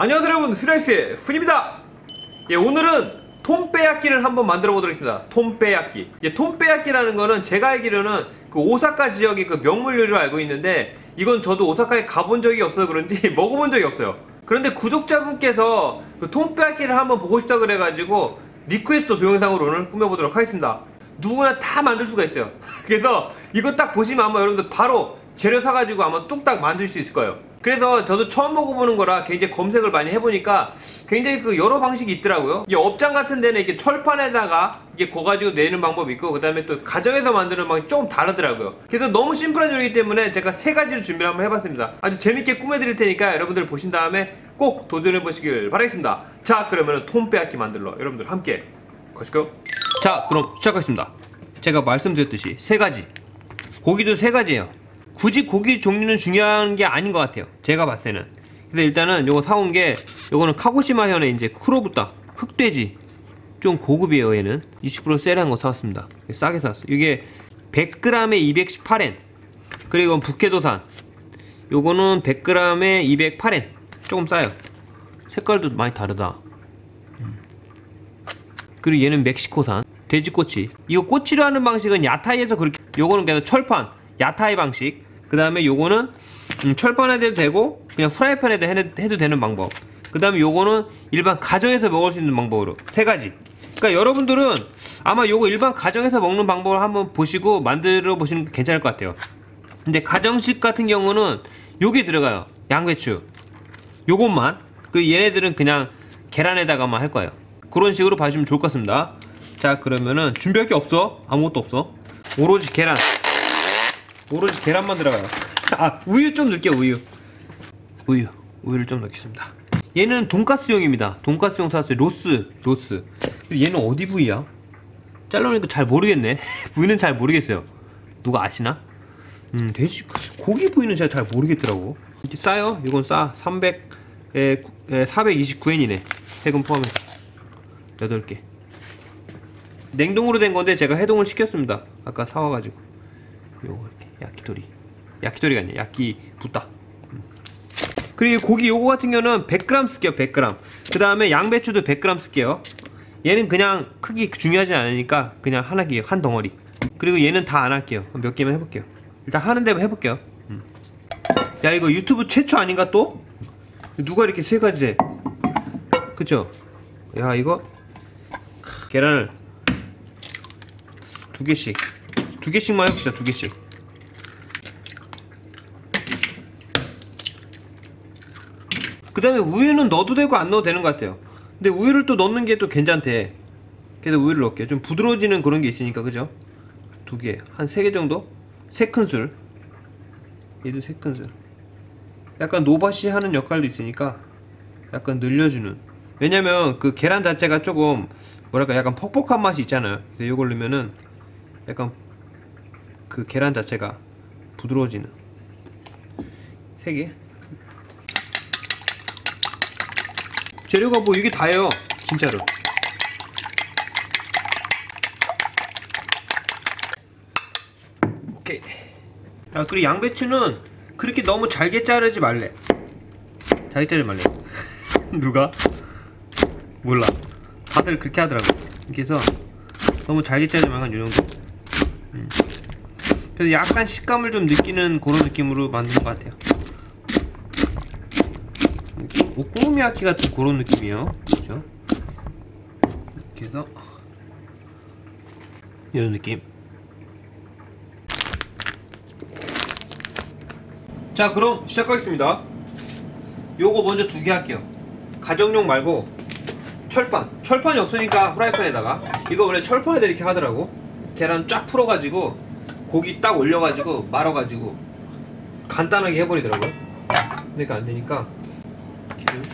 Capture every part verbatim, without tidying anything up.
안녕하세요 여러분, 휘라이스의 훈입니다. 예, 오늘은 톰빼야끼를 한번 만들어 보도록 하겠습니다. 톰빼야끼. 예, 톰빼야끼라는 거는 제가 알기로는 그 오사카 지역의 그 명물 요리로 알고 있는데, 이건 저도 오사카에 가본 적이 없어서 그런지 먹어본 적이 없어요. 그런데 구독자분께서 그 톰빼야끼를 한번 보고 싶다 그래가지고 리퀘스트 동영상으로 오늘 꾸며보도록 하겠습니다. 누구나 다 만들 수가 있어요. 그래서 이거 딱 보시면 아마 여러분들 바로 재료 사가지고 아마 뚝딱 만들 수 있을 거예요. 그래서 저도 처음 먹어보는 거라 굉장히 검색을 많이 해보니까 굉장히 그 여러 방식이 있더라고요. 이게 업장 같은 데는 이렇게 철판에다가 이게 고가지고 내는 방법이 있고, 그 다음에 또 가정에서 만드는 방법이 조금 다르더라고요. 그래서 너무 심플한 요리이기 때문에 제가 세 가지를 준비를 한번 해봤습니다. 아주 재밌게 꾸며드릴 테니까 여러분들 보신 다음에 꼭 도전해보시길 바라겠습니다. 자, 그러면은 톰빼야끼 만들러 여러분들 함께 가실까요? 자, 그럼 시작하겠습니다. 제가 말씀드렸듯이 세 가지, 고기도 세 가지예요. 굳이 고기 종류는 중요한 게 아닌 것 같아요, 제가 봤을 때는. 그래서 일단은 요거 사온 게, 요거는 카고시마 현의 이제 쿠로부타 흑돼지, 좀 고급이에요. 얘는 이십 퍼센트 세일한 거 사왔습니다. 싸게 사왔어요. 이게 백 그램에 이백십팔 엔, 그리고 이건 북해도산, 요거는 백 그램에 이백팔 엔. 조금 싸요. 색깔도 많이 다르다. 그리고 얘는 멕시코산 돼지꼬치. 이거 꼬치로 하는 방식은 야타이에서 그렇게, 요거는 그냥 철판 야타이 방식. 그 다음에 요거는 음, 철판에도 해도 되고 그냥 후라이팬에도 해, 해도 되는 방법. 그 다음에 요거는 일반 가정에서 먹을 수 있는 방법으로 세 가지. 그러니까 여러분들은 아마 요거 일반 가정에서 먹는 방법을 한번 보시고 만들어 보시는 게 괜찮을 것 같아요. 근데 가정식 같은 경우는 요게 들어가요. 양배추 요것만. 그 얘네들은 그냥 계란에다가만 할 거예요. 그런 식으로 봐주시면 좋을 것 같습니다. 자, 그러면은 준비할 게 없어. 아무것도 없어. 오로지 계란. 오로지 계란만 들어가요. 아, 우유 좀 넣을게요. 우유 우유 우유를 좀 넣겠습니다. 얘는 돈가스용입니다. 돈가스용 사왔어요. 로스 로스. 얘는 어디 부위야? 잘라놓으니까 잘 모르겠네. 부위는 잘 모르겠어요. 누가 아시나? 음 돼지 고기 부위는 제가 잘 모르겠더라고. 이렇게 싸요. 이건 싸. 삼백에 사백이십구 엔이네 세금 포함해서. 여덟 개. 냉동으로 된 건데 제가 해동을 시켰습니다. 아까 사와가지고. 요거 이렇게 야키토리, 야키토리가 아니야, 야키 부타. 음. 그리고 고기 요거 같은 경우는 백 그램 쓸게요. 백 그램. 그 다음에 양배추도 백 그램 쓸게요. 얘는 그냥 크기 중요하지 않으니까 그냥 하나 기요, 한 덩어리. 그리고 얘는 다 안 할게요. 몇 개만 해볼게요. 일단 하는 대로 해볼게요. 음. 야, 이거 유튜브 최초 아닌가 또? 누가 이렇게 세 가지 해? 그쵸? 야, 이거 계란을 두 개씩 두 개씩만 해봅시다. 두 개씩. 그 다음에 우유는 넣어도 되고 안 넣어도 되는 것 같아요. 근데 우유를 또 넣는 게 또 괜찮대. 그래서 우유를 넣을게요. 좀 부드러워지는 그런 게 있으니까. 그죠? 두 개, 한 세 개 정도? 세 큰술. 얘도 세 큰술. 약간 노바시 하는 역할도 있으니까 약간 늘려주는. 왜냐면 그 계란 자체가 조금 뭐랄까 약간 퍽퍽한 맛이 있잖아요. 그래서 이걸 넣으면은 약간 그 계란 자체가 부드러워지는. 세 개. 재료가 뭐 이게 다예요, 진짜로. 오케이. 아, 그리고 양배추는 그렇게 너무 잘게 자르지 말래. 잘게 자르지 말래. 누가? 몰라. 다들 그렇게 하더라고. 이렇게 해서 너무 잘게 자르지 말고 한 요정도. 음. 그래서 약간 식감을 좀 느끼는 그런 느낌으로 만드는 것 같아요. 오코노미야키 같은 그런 느낌이에요. 그렇죠? 이렇게 해서 이런 느낌. 자, 그럼 시작하겠습니다. 요거 먼저 두 개 할게요. 가정용 말고 철판. 철판이 없으니까 후라이팬에다가. 이거 원래 철판에다 이렇게 하더라고. 계란 쫙 풀어가지고 고기 딱 올려가지고 말아가지고 간단하게 해버리더라고요. 그러니까 안되니까 기름.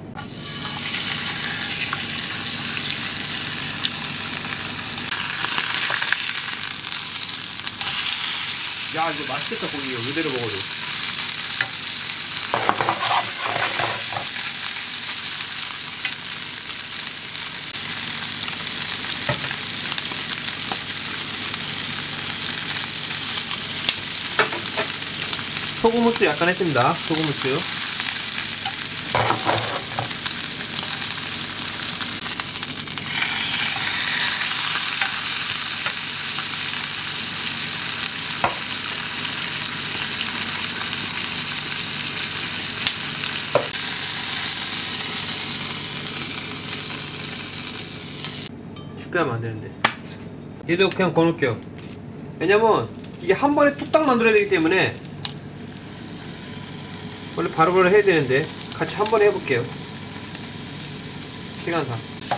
야, 이거 맛있겠다. 고기 이거 이대로 먹어도. 소금 후추 약간 했습니다. 소금 후추. 실패하면 안 되는데. 얘도 그냥 거놓을게요. 왜냐면 이게 한 번에 뚝딱 만들어야 되기 때문에 원래 바로바로 해야 되는데 같이 한 번에 해볼게요. 시간상.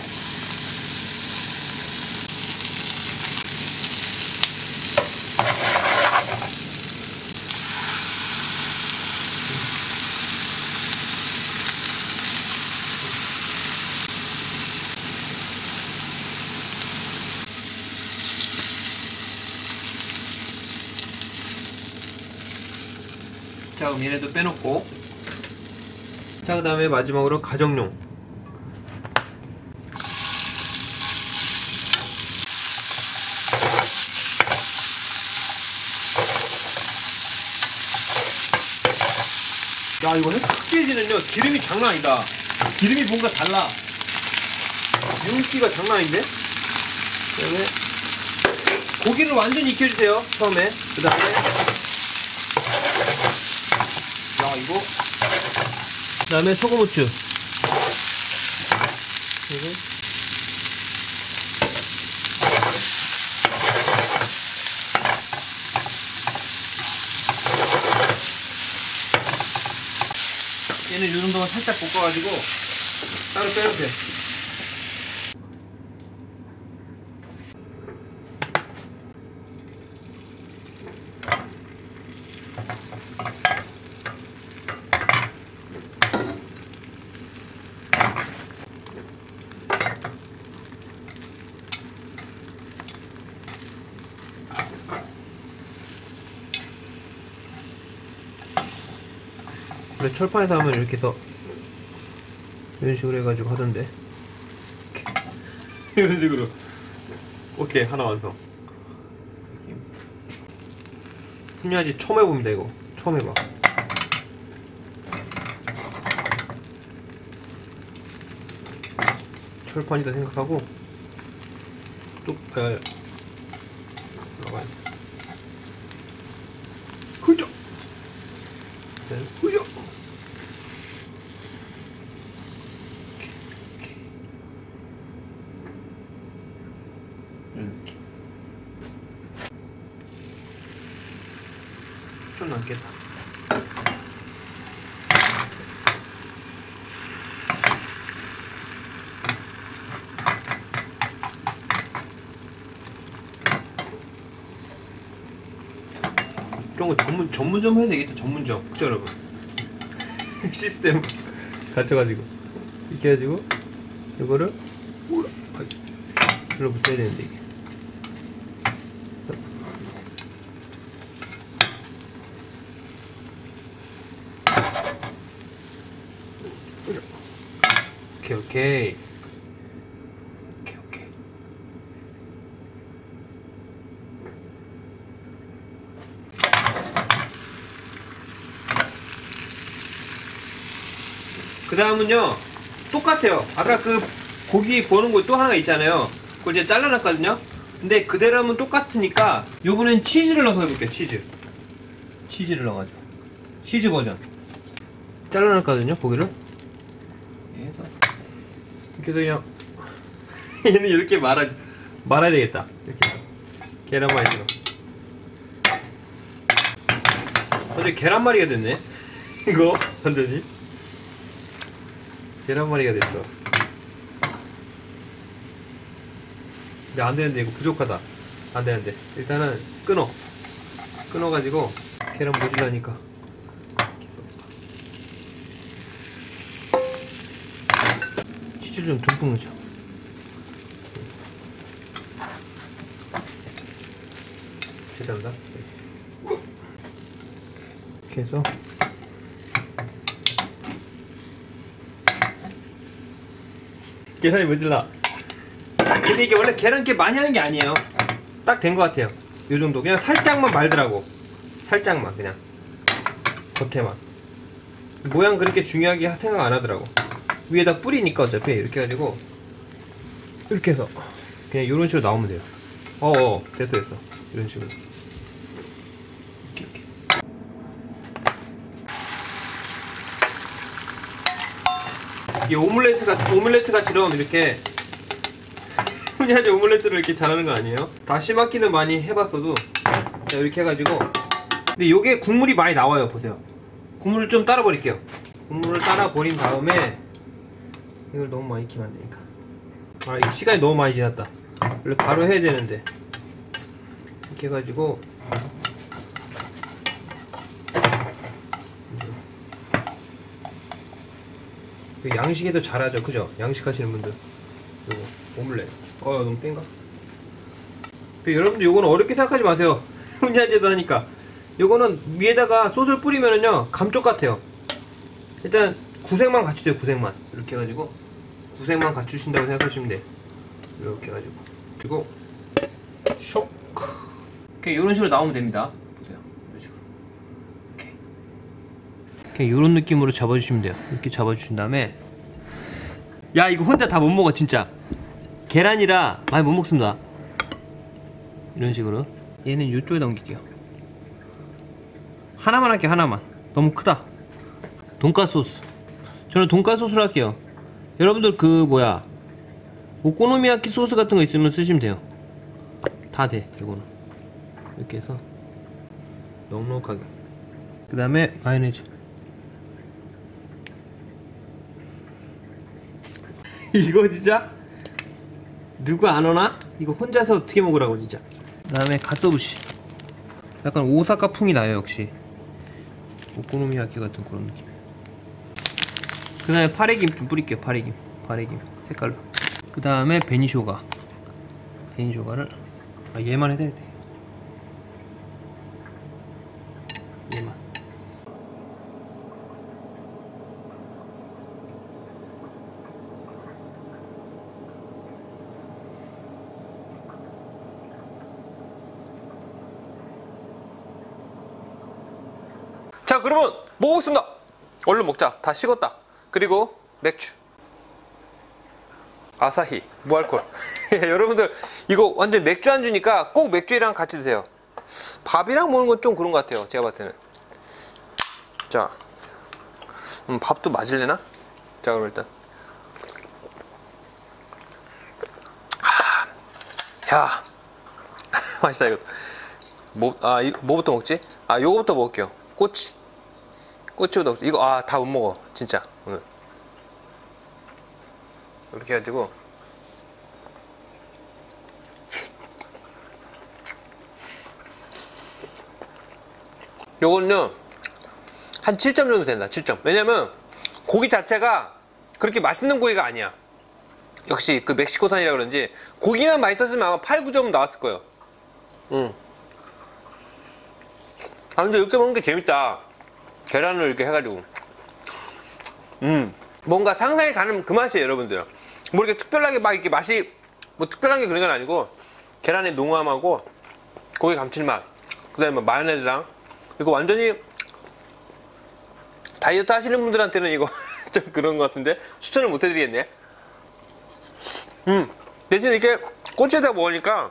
자, 그럼 얘네도 빼놓고, 자, 그 다음에 마지막으로 가정용. 야, 이거 흑돼지는요 기름이 장난 아니다. 기름이 뭔가 달라. 윤기가 장난 아닌데? 그 다음에 고기를 완전히 익혀주세요. 처음에. 그 다음에 야, 이거 그 다음에 소금, 후추. 그리고 얘는 이 정도만 살짝 볶아가지고 따로 빼도 돼. 원래 철판에서 하면 이렇게 해서 이런 식으로 해가지고 하던데. 이런 식으로. 오케이, 하나 완성. 훈야지 처음 해봅니다. 이거 처음 해봐. 철판이다 생각하고 뚝 에, 나가야 돼. 후져 후져. 이렇게 좀 남겠다. 이런 거 전문 전문점 해야 되겠다. 전문점. 그죠 여러분? 시스템 갖춰가지고 이렇게 해가지고 이거를 눌러 붙여야 되는데 이게. 오케이 오케이 오케이 오케이. 그 다음은요 똑같아요. 아까 그 고기 구우는 거 또 하나 있잖아요. 그걸 이제 잘라놨거든요. 근데 그대로 하면 똑같으니까 요번엔 치즈를 넣어서 해볼게요. 치즈 치즈를 넣어가지고 치즈 버전 잘라놨거든요. 고기를 해서 이렇게 그냥 얘는 이렇게 말아 말아야 되겠다. 이렇게 계란말이로. 완전 계란말이가 됐네. 이거 완전히 계란말이가 됐어. 근데 안되는데 이거 부족하다. 안되는데 일단은 끊어 끊어가지고 계란 모질라니까 치즈 좀 듬뿍 넣자. 제대로다. 이렇게 해서 계란이 모질라. 근데 이게 원래 계란 이렇게 많이 하는 게 아니에요. 딱 된 것 같아요. 요 정도. 그냥 살짝만 말더라고. 살짝만 그냥 겉에만. 모양 그렇게 중요하게 생각 안 하더라고. 위에다 뿌리니까 어차피 이렇게 해가지고 이렇게 해서 그냥 이런 식으로 나오면 돼요. 어어 됐어 됐어. 이런 식으로 이렇게 이렇게. 이게 오믈렛 같 오믈렛 같이럼 이렇게 훈야제 오믈렛을 이렇게 잘하는 거 아니에요? 다시마키는 많이 해봤어도 자, 이렇게 해가지고 근데 요게 국물이 많이 나와요. 보세요. 국물을 좀 따라 버릴게요. 국물을 따라 버린 다음에 이걸 너무 많이 익히면 안 되니까 아 이거 시간이 너무 많이 지났다. 원래 바로 해야 되는데 이렇게 해가지고 양식에도 잘하죠. 그죠? 양식 하시는 분들 요거 오믈렛 어 너무 뗀가? 여러분들 요거는 어렵게 생각하지 마세요. 훈야제도 하니까 요거는 위에다가 소스를 뿌리면은요 감쪽 같아요. 일단 구색만 갖추세요. 구색만 이렇게 해가지고 구색만 갖추신다고 생각하시면 돼. 이렇게 해가지고 그리고 쇽 이렇게 이런 식으로 나오면 됩니다. 보세요. 이런 식으로 이렇게 이렇게 이런 느낌으로 잡아주시면 돼요. 이렇게 잡아주신 다음에 야 이거 혼자 다 못 먹어 진짜. 계란이라 많이 못 먹습니다. 이런 식으로 얘는 이쪽에 넘길게요. 하나만 할게요. 하나만. 너무 크다. 돈가스 소스. 저는 돈가스 소스를 할게요. 여러분들 그 뭐야 오코노미야키 소스 같은 거 있으면 쓰시면 돼요. 다 돼. 이거는 이렇게 해서 넉넉하게. 그 다음에 마요네즈. 이거 진짜 누구 안 오나? 이거 혼자서 어떻게 먹으라고 진짜. 그 다음에 갓도부시. 약간 오사카풍이 나요. 역시 오코노미야키 같은 그런 느낌. 그 다음에 파래김 좀 뿌릴게요. 파래김 파래김 색깔로. 그 다음에 베니쇼가. 베니쇼가를 아 얘만 해야 돼. 얘만. 자 그러면 먹겠습니다. 얼른 먹자. 다 식었다. 그리고 맥주 아사히 무알콜. 여러분들 이거 완전 맥주 안주니까 꼭 맥주랑 같이 드세요. 밥이랑 먹는 건 좀 그런 것 같아요. 제가 봤을 때는. 자 음, 밥도 맞을래나? 자 그럼 일단 아, 야 맛있다 이거. 뭐, 아, 이, 뭐부터 먹지? 아 요거부터 먹을게요. 꼬치 꼬치부터 먹지. 이거 아 다 못 먹어 진짜 오늘. 이렇게 해가지고 요거는요 한 칠 점 정도 된다. 칠 점. 왜냐면 고기 자체가 그렇게 맛있는 고기가 아니야. 역시 그 멕시코산이라 그런지 고기만 맛있었으면 아마 팔, 구 점 나왔을 거예요. 응. 아 근데 이렇게 먹는 게 재밌다. 계란을 이렇게 해가지고 음 뭔가 상상이 가는 그 맛이에요. 여러분들 뭐 이렇게 특별하게 막 이렇게 맛이 뭐 특별한 게 그런 건 아니고 계란의 농함하고 고기 감칠맛 그 다음에 마요네즈랑 이거 완전히 다이어트 하시는 분들한테는 이거 좀 그런 것 같은데 추천을 못 해드리겠네. 음 대신 이렇게 꼬치에다 먹으니까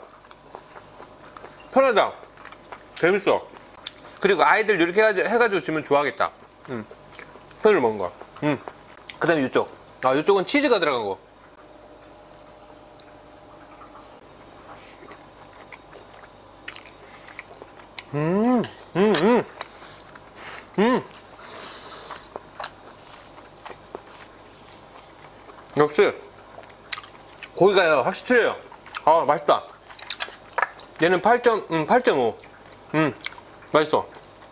편하다. 재밌어. 그리고 아이들 이렇게 해가지고, 해가지고 주면 좋아하겠다. 음 편으로 먹은 거. 음 그 다음에 이쪽 아 이쪽은 치즈가 들어간 거. 음, 음, 음, 음. 역시 고기가요 확실히 틀려요. 아 맛있다. 얘는 팔 점, 음, 팔 점 오. 음, 맛있어.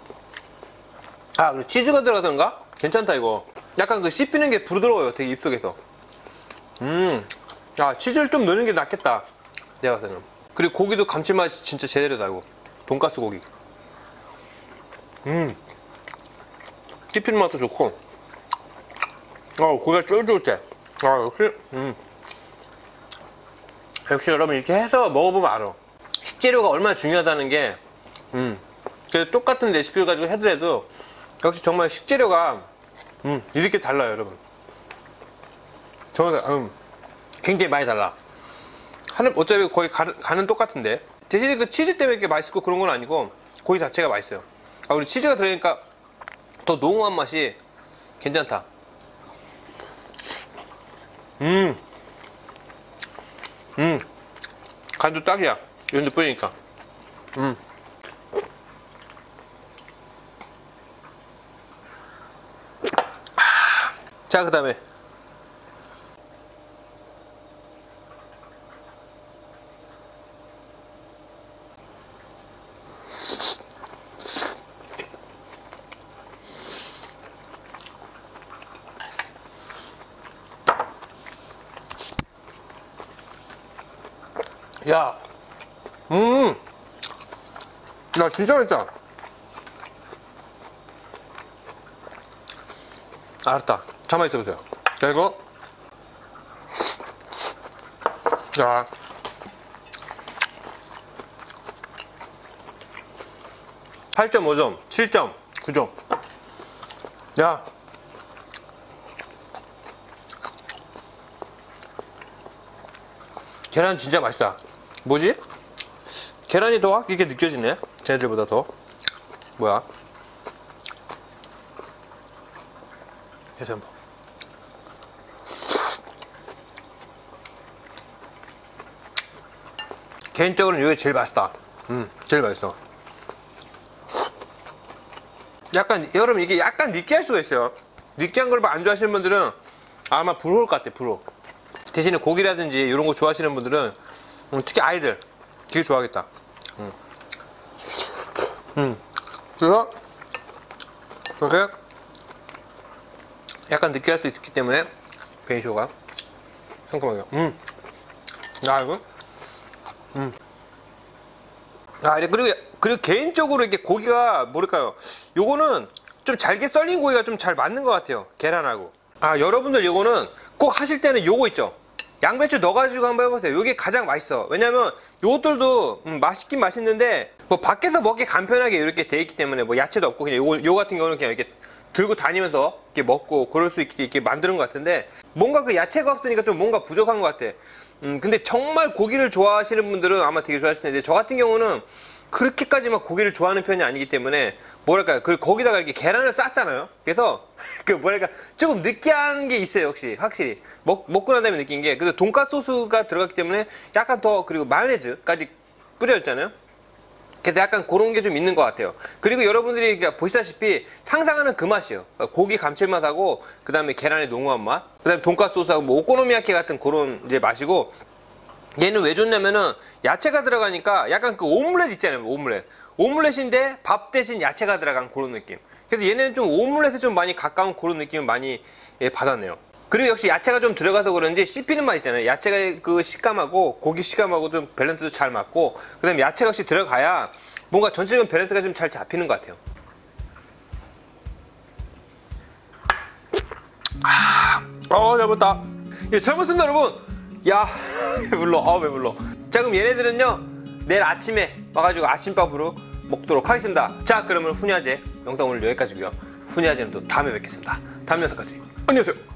아 그리고 치즈가 들어가던가? 괜찮다 이거. 약간 그 씹히는 게 부드러워요. 되게 입속에서. 음, 아 치즈를 좀 넣는 게 낫겠다. 내가 봤을 때는. 그리고 고기도 감칠맛이 진짜 제대로다 이거. 돈가스 고기. 음, 씹히는 맛도 좋고. 어 고기가 쫄깃쫄깃해. 아 역시 음 역시 여러분 이렇게 해서 먹어보면 알아. 식재료가 얼마나 중요하다는 게. 음 그래서 똑같은 레시피를 가지고 해더라도 역시 정말 식재료가 음 이렇게 달라요 여러분. 정말 음 굉장히 많이 달라. 하는 어차피 거의 가, 간은 똑같은데 대신에 그 치즈 때문에 이렇게 맛있고 그런 건 아니고 고기 자체가 맛있어요. 아 그리고 치즈가 들어가니까 더濃厚한 맛이 괜찮다. 음, 음, 간도 딱이야. 이런데 뿌리니까. 음. 자, 그 다음에 야, 음, 야, 진짜 맛있다. 알았다. 가만히 있어보세요. 자, 이거. 자. 팔 점 오 점, 칠 점, 구 점. 야. 계란 진짜 맛있다. 뭐지? 계란이 더 확 이렇게 느껴지네. 쟤네들보다 더. 뭐야? 다시 한번. 개인적으로는 이게 제일 맛있다. 음, 제일 맛있어. 약간, 여러분 이게 약간 느끼할 수가 있어요. 느끼한 걸 안 좋아하시는 분들은 아마 불호일 것 같아, 불호. 대신에 고기라든지 이런 거 좋아하시는 분들은 음, 특히 아이들 되게 좋아하겠다. 음. 음. 그래서 이렇게 약간 느끼할 수 있기 때문에 베이쇼가 상큼하게. 음. 야, 이거. 음. 아, 그리고 그리고 개인적으로 이게 고기가 뭐랄까요? 요거는 좀 잘게 썰린 고기가 좀 잘 맞는 것 같아요. 계란하고. 아, 여러분들 요거는 꼭 하실 때는 요거 있죠. 양배추 넣어가지고 한번 해보세요. 요게 가장 맛있어. 왜냐면 요것들도 음, 맛있긴 맛있는데 뭐 밖에서 먹기 간편하게 이렇게 돼 있기 때문에 뭐 야채도 없고 그냥 요거, 요 같은 경우는 그냥 이렇게 들고 다니면서 이렇게 먹고 그럴 수 있게 이렇게 만드는 것 같은데 뭔가 그 야채가 없으니까 좀 뭔가 부족한 것 같아. 음 근데 정말 고기를 좋아하시는 분들은 아마 되게 좋아하실 텐데 저 같은 경우는 그렇게까지 막 고기를 좋아하는 편이 아니기 때문에 뭐랄까요, 그 거기다가 이렇게 계란을 쌌잖아요. 그래서 그 뭐랄까 조금 느끼한 게 있어요. 역시 확실히 먹, 먹고 난 다음에 느낀 게 그래서 돈가스 소스가 들어갔기 때문에 약간 더, 그리고 마요네즈까지 뿌려졌잖아요. 그래서 약간 그런 게 좀 있는 것 같아요. 그리고 여러분들이 보시다시피 상상하는 그 맛이에요. 고기 감칠맛하고 그 다음에 계란의濃厚맛, 그 다음에 돈가스 소스하고 뭐 오코노미야키 같은 그런 이제 맛이고, 얘는 왜 좋냐면은 야채가 들어가니까 약간 그 오믈렛 있잖아요. 오믈렛 오믈렛인데 밥 대신 야채가 들어간 그런 느낌. 그래서 얘네는 좀 오믈렛에 좀 많이 가까운 그런 느낌을 많이 예, 받았네요. 그리고 역시 야채가 좀 들어가서 그런지 씹히는 맛 있잖아요. 야채가 그 식감하고 고기 식감하고 좀 밸런스도 잘 맞고, 그 다음에 야채가 역시 들어가야 뭔가 전체적인 밸런스가 좀 잘 잡히는 것 같아요. 아, 어, 잘 먹었다. 예, 잘 먹었습니다, 여러분. 야, 배불러. 아, 배불러. 자, 그럼 얘네들은요 내일 아침에 와가지고 아침밥으로 먹도록 하겠습니다. 자, 그러면 훈야제 영상 오늘 여기까지고요. 훈야제는 또 다음에 뵙겠습니다. 다음 영상까지 안녕하세요.